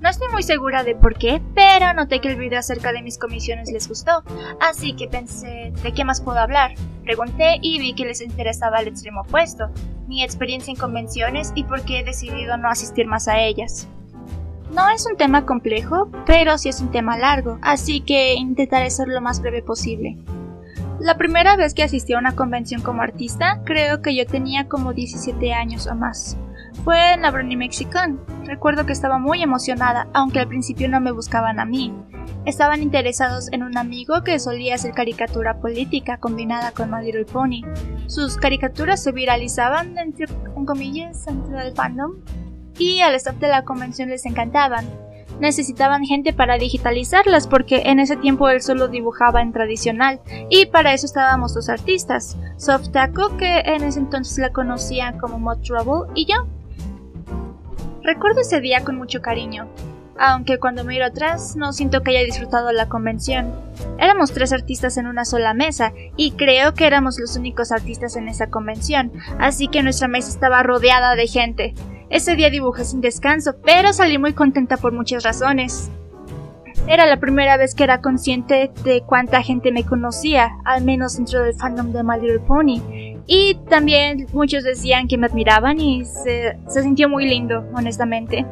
No estoy muy segura de por qué, pero noté que el video acerca de mis comisiones les gustó, así que pensé, ¿de qué más puedo hablar? Pregunté y vi que les interesaba el extremo opuesto, mi experiencia en convenciones y por qué he decidido no asistir más a ellas. No es un tema complejo, pero sí es un tema largo, así que intentaré ser lo más breve posible. La primera vez que asistí a una convención como artista, creo que yo tenía como 17 años o más. Fue en la Brony Mexicon. Recuerdo que estaba muy emocionada, aunque al principio no me buscaban a mí. Estaban interesados en un amigo que solía hacer caricatura política combinada con My Little Pony. Sus caricaturas se viralizaban, entre comillas, dentro del fandom, y al staff de la convención les encantaban. Necesitaban gente para digitalizarlas porque en ese tiempo él solo dibujaba en tradicional, y para eso estábamos los artistas, Soft Taco, que en ese entonces la conocían como Mod Trouble, y yo. Recuerdo ese día con mucho cariño, aunque cuando miro atrás no siento que haya disfrutado la convención. Éramos 3 artistas en una sola mesa, y creo que éramos los únicos artistas en esa convención, así que nuestra mesa estaba rodeada de gente. Ese día dibujé sin descanso, pero salí muy contenta por muchas razones. Era la primera vez que era consciente de cuánta gente me conocía, al menos dentro del fandom de My Little Pony. Y también muchos decían que me admiraban y se sintió muy lindo, honestamente.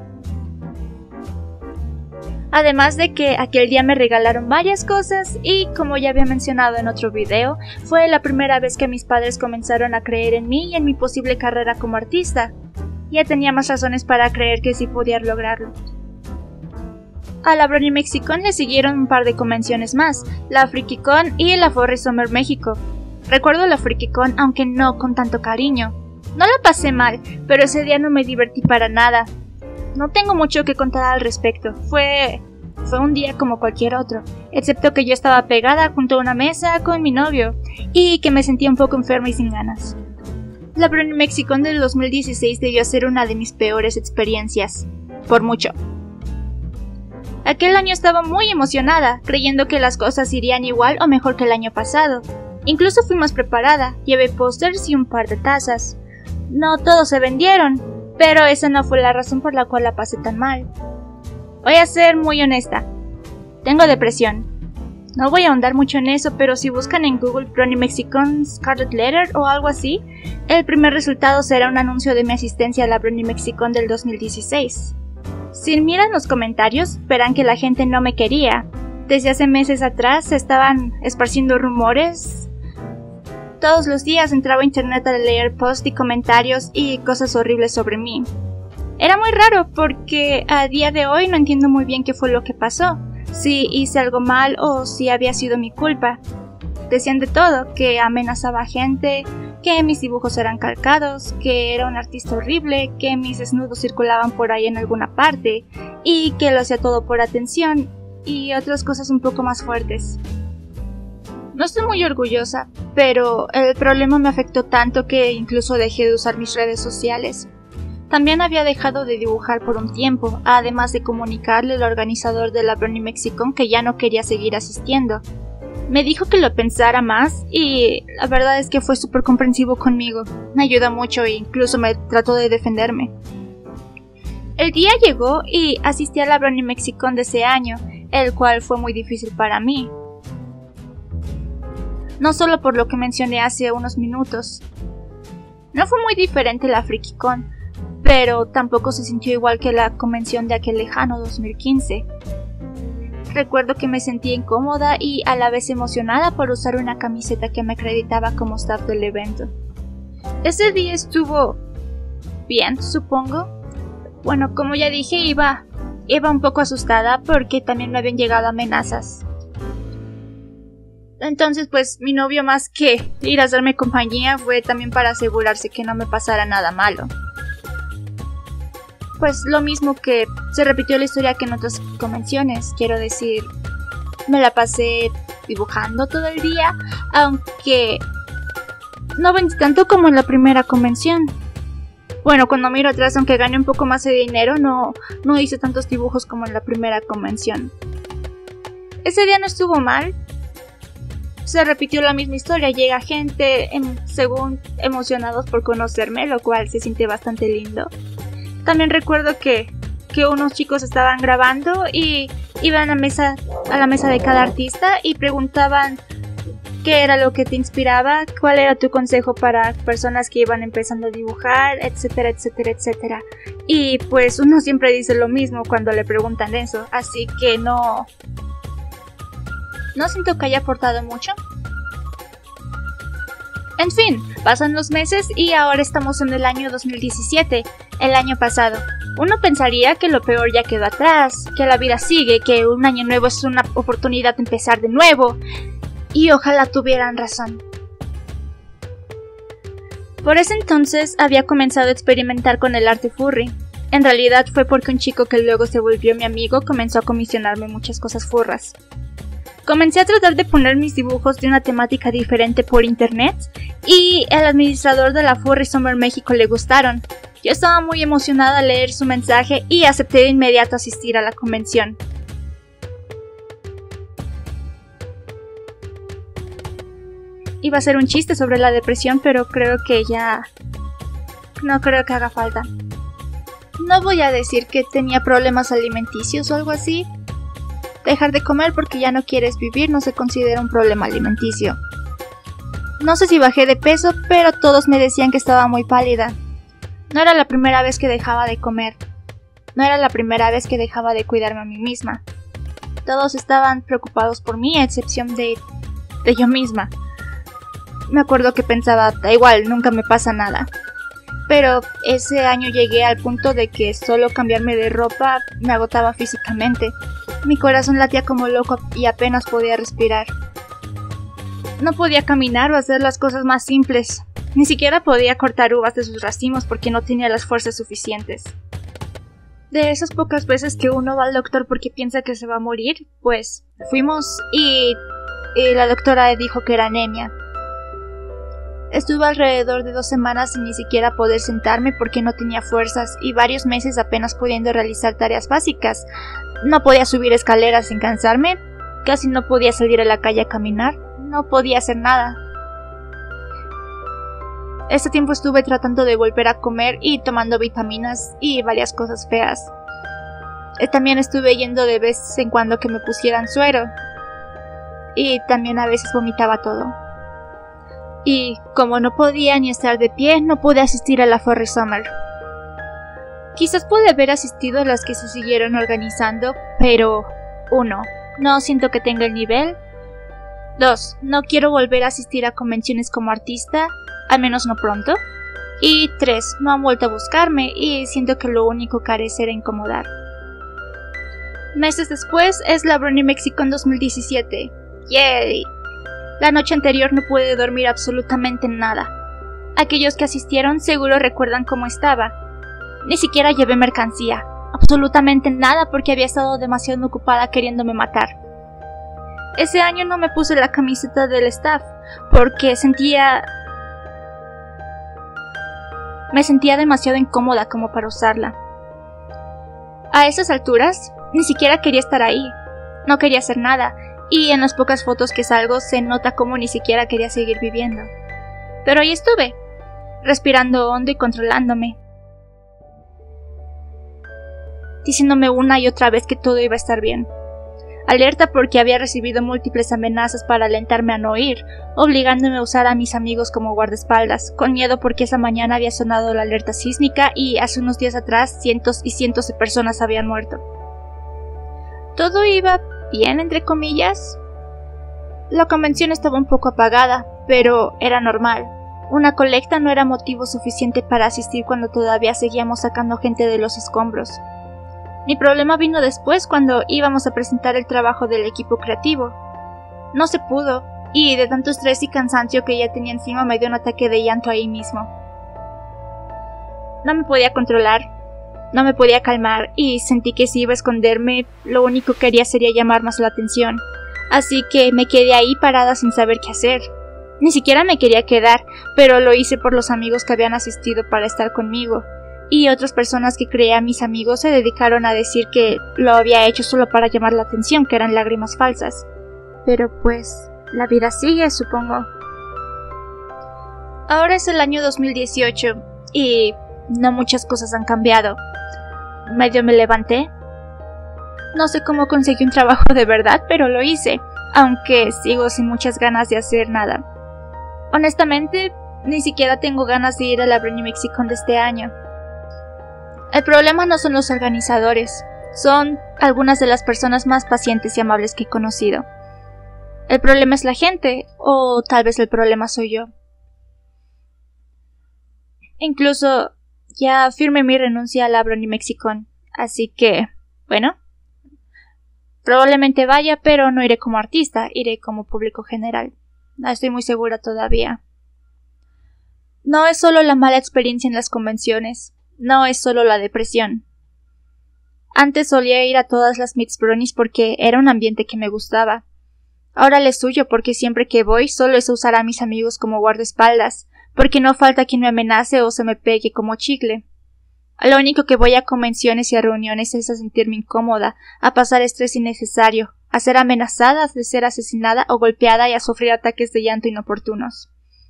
Además de que aquel día me regalaron varias cosas y, como ya había mencionado en otro video, fue la primera vez que mis padres comenzaron a creer en mí y en mi posible carrera como artista. Ya tenía más razones para creer que sí podía lograrlo. A la Brony Mexicon le siguieron un par de convenciones más, la FrikiCon y la Forest Summer México. Recuerdo la FrikiCon, aunque no con tanto cariño. No la pasé mal, pero ese día no me divertí para nada. No tengo mucho que contar al respecto, fue un día como cualquier otro, excepto que yo estaba pegada junto a una mesa con mi novio, y que me sentía un poco enferma y sin ganas. La Brony Mexicon del 2016 debió ser una de mis peores experiencias, por mucho. Aquel año estaba muy emocionada, creyendo que las cosas irían igual o mejor que el año pasado. Incluso fui más preparada, llevé pósters y un par de tazas. No todos se vendieron, pero esa no fue la razón por la cual la pasé tan mal. Voy a ser muy honesta, tengo depresión. No voy a ahondar mucho en eso, pero si buscan en Google Brony Mexicon Scarlet Letter o algo así, el primer resultado será un anuncio de mi asistencia a la Brony Mexicon del 2016. Si miran los comentarios, verán que la gente no me quería. Desde hace meses atrás se estaban esparciendo rumores. Todos los días entraba a internet a leer posts y comentarios y cosas horribles sobre mí. Era muy raro porque a día de hoy no entiendo muy bien qué fue lo que pasó. Si hice algo mal o si había sido mi culpa. Decían de todo, que amenazaba a gente, que mis dibujos eran calcados, que era un artista horrible, que mis desnudos circulaban por ahí en alguna parte, y que lo hacía todo por atención, y otras cosas un poco más fuertes. No estoy muy orgullosa, pero el problema me afectó tanto que incluso dejé de usar mis redes sociales. También había dejado de dibujar por un tiempo, además de comunicarle al organizador de la Brony Mexicon que ya no quería seguir asistiendo. Me dijo que lo pensara más y la verdad es que fue súper comprensivo conmigo. Me ayuda mucho e incluso me trató de defenderme. El día llegó y asistí a la Brony Mexicon de ese año, el cual fue muy difícil para mí. No solo por lo que mencioné hace unos minutos. No fue muy diferente la FrikiCon, pero tampoco se sintió igual que la convención de aquel lejano 2015. Recuerdo que me sentía incómoda y a la vez emocionada por usar una camiseta que me acreditaba como staff del evento. Ese día estuvo bien, supongo. Bueno, como ya dije, iba un poco asustada porque también me habían llegado amenazas. Entonces, pues, mi novio, más que ir a hacerme compañía, fue también para asegurarse que no me pasara nada malo. Pues lo mismo, que se repitió la historia que en otras convenciones, quiero decir, me la pasé dibujando todo el día, aunque no vendí tanto como en la primera convención. Bueno, cuando miro atrás, aunque gané un poco más de dinero, no hice tantos dibujos como en la primera convención. Ese día no estuvo mal. Se repitió la misma historia, llega gente, según emocionados por conocerme, lo cual se siente bastante lindo. También recuerdo que que unos chicos estaban grabando y iban a la mesa de cada artista y preguntaban qué era lo que te inspiraba, cuál era tu consejo para personas que iban empezando a dibujar, etcétera, etcétera, etcétera. Y pues uno siempre dice lo mismo cuando le preguntan eso, así que no siento que haya aportado mucho. En fin, pasan los meses y ahora estamos en el año 2017, el año pasado. Uno pensaría que lo peor ya quedó atrás, que la vida sigue, que un año nuevo es una oportunidad de empezar de nuevo. Y ojalá tuvieran razón. Por ese entonces había comenzado a experimentar con el arte furry. En realidad fue porque un chico que luego se volvió mi amigo comenzó a comisionarme muchas cosas furras. Comencé a tratar de poner mis dibujos de una temática diferente por internet y el administrador de la Furry Summer México le gustaron. Yo estaba muy emocionada al leer su mensaje y acepté de inmediato asistir a la convención. Iba a ser un chiste sobre la depresión, pero creo que ya no creo que haga falta. No voy a decir que tenía problemas alimenticios o algo así. Dejar de comer porque ya no quieres vivir no se considera un problema alimenticio. No sé si bajé de peso, pero todos me decían que estaba muy pálida. No era la primera vez que dejaba de comer. No era la primera vez que dejaba de cuidarme a mí misma. Todos estaban preocupados por mí, a excepción de yo misma. Me acuerdo que pensaba, da igual, nunca me pasa nada. Pero ese año llegué al punto de que solo cambiarme de ropa me agotaba físicamente. Mi corazón latía como loco y apenas podía respirar. No podía caminar o hacer las cosas más simples. Ni siquiera podía cortar uvas de sus racimos porque no tenía las fuerzas suficientes. De esas pocas veces que uno va al doctor porque piensa que se va a morir, pues fuimos y la doctora dijo que era anemia. Estuve alrededor de 2 semanas sin ni siquiera poder sentarme porque no tenía fuerzas y varios meses apenas pudiendo realizar tareas básicas. No podía subir escaleras sin cansarme, casi no podía salir a la calle a caminar, no podía hacer nada. Este tiempo estuve tratando de volver a comer y tomando vitaminas y varias cosas feas. También estuve yendo de vez en cuando que me pusieran suero. Y también a veces vomitaba todo. Y como no podía ni estar de pie, no pude asistir a la Furry Summer. Quizás pude haber asistido a las que se siguieron organizando, pero 1. No siento que tenga el nivel. 2. No quiero volver a asistir a convenciones como artista, al menos no pronto. Y 3. No han vuelto a buscarme y siento que lo único que haré será incomodar. Meses después es la Brony Mexicon 2017. ¡Yay! La noche anterior no pude dormir absolutamente nada. Aquellos que asistieron seguro recuerdan cómo estaba. Ni siquiera llevé mercancía, absolutamente nada porque había estado demasiado ocupada queriéndome matar. Ese año no me puse la camiseta del staff porque me sentía demasiado incómoda como para usarla. A esas alturas, ni siquiera quería estar ahí. No quería hacer nada. Y en las pocas fotos que salgo se nota como ni siquiera quería seguir viviendo. Pero ahí estuve, respirando hondo y controlándome. Diciéndome una y otra vez que todo iba a estar bien. Alerta porque había recibido múltiples amenazas para alentarme a no ir, obligándome a usar a mis amigos como guardaespaldas, con miedo porque esa mañana había sonado la alerta sísmica y hace unos días atrás cientos y cientos de personas habían muerto. Todo iba bien, entre comillas. La convención estaba un poco apagada, pero era normal. Una colecta no era motivo suficiente para asistir cuando todavía seguíamos sacando gente de los escombros. Mi problema vino después cuando íbamos a presentar el trabajo del equipo creativo. No se pudo, y de tanto estrés y cansancio que ya tenía encima me dio un ataque de llanto ahí mismo. No me podía controlar. No me podía calmar y sentí que si iba a esconderme, lo único que haría sería llamar más la atención. Así que me quedé ahí parada sin saber qué hacer. Ni siquiera me quería quedar, pero lo hice por los amigos que habían asistido para estar conmigo. Y otras personas que creía mis amigos se dedicaron a decir que lo había hecho solo para llamar la atención, que eran lágrimas falsas. Pero pues, la vida sigue, supongo. Ahora es el año 2018 y no muchas cosas han cambiado. medio me levanté. No sé cómo conseguí un trabajo de verdad, pero lo hice, aunque sigo sin muchas ganas de hacer nada. Honestamente, ni siquiera tengo ganas de ir a la Brony Mexicon de este año. El problema no son los organizadores, son algunas de las personas más pacientes y amables que he conocido. El problema es la gente, o tal vez el problema soy yo. Incluso ya firmé mi renuncia a la Brony Mexicon, así que, bueno, probablemente vaya, pero no iré como artista, iré como público general. No estoy muy segura todavía. No es solo la mala experiencia en las convenciones, no es solo la depresión. Antes solía ir a todas las Mix Bronies porque era un ambiente que me gustaba. Ahora les huyo porque siempre que voy solo es usar a mis amigos como guardaespaldas, porque no falta quien me amenace o se me pegue como chicle. Lo único que voy a convenciones y a reuniones es a sentirme incómoda, a pasar estrés innecesario, a ser amenazada de ser asesinada o golpeada y a sufrir ataques de llanto inoportunos.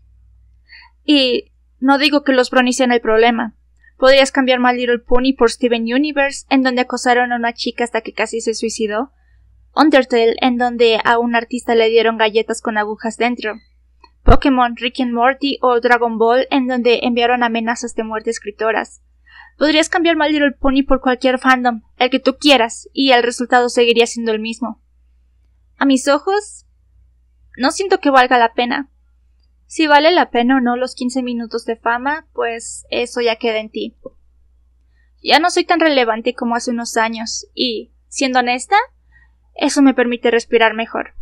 Y no digo que los bronies sean el problema. Podrías cambiar My Little Pony por Steven Universe, en donde acosaron a una chica hasta que casi se suicidó. Undertale, en donde a un artista le dieron galletas con agujas dentro. Pokémon, Rick and Morty o Dragon Ball, en donde enviaron amenazas de muerte a escritoras. Podrías cambiar My Little Pony por cualquier fandom, el que tú quieras, y el resultado seguiría siendo el mismo. A mis ojos, no siento que valga la pena. Si vale la pena o no los 15 minutos de fama, pues eso ya queda en ti. Ya no soy tan relevante como hace unos años, y, siendo honesta, eso me permite respirar mejor.